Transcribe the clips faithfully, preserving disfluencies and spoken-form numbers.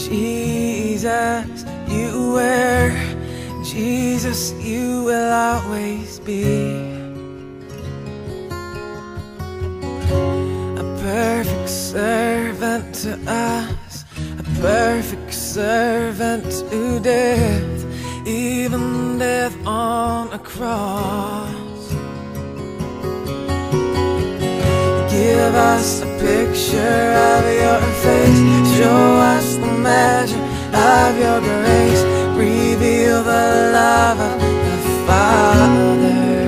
Jesus, you were. Jesus, you will always be a perfect servant to us, a perfect servant to death, even death on a cross. Give us a picture of your face, show us the measure of your grace, reveal the love of the Father.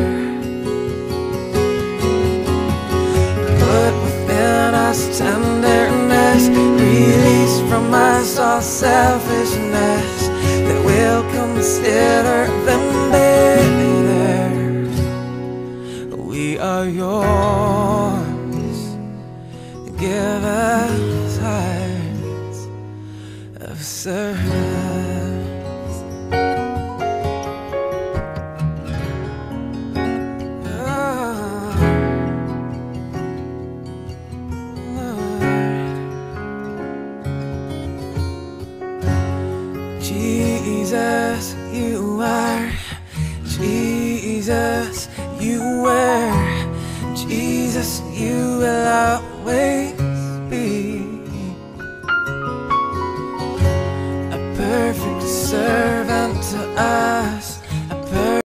Put within us tenderness, release from us all selfishness, that we'll consider them better. We are yours, give us hearts of servants. Oh, Lord. Jesus, you are. Jesus, you were. Jesus, you will always